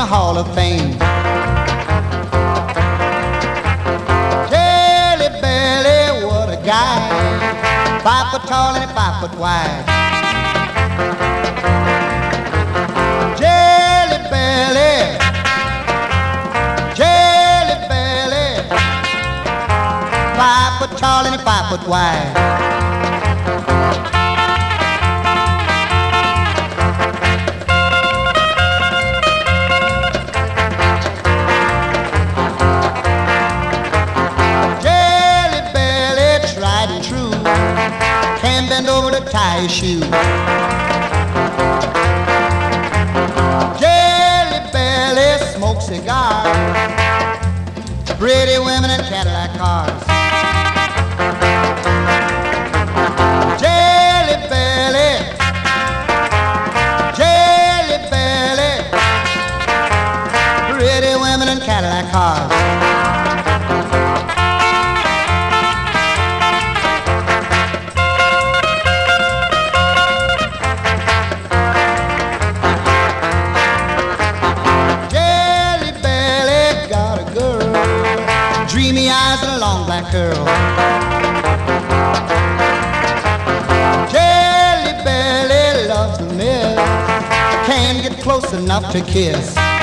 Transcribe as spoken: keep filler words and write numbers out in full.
Hall of Fame. Jelly Belly, what a guy, five foot tall and five foot wide. Jelly Belly, Jelly Belly, five foot tall and five foot wide. Bend over to tie his shoe. Jelly Belly smokes cigars, pretty women and Cadillac cars. Jelly Belly, Jelly Belly, pretty women and Cadillac cars. Dreamy eyes and a long black curl. Jelly Belly loves the miss, can't get close enough to kiss.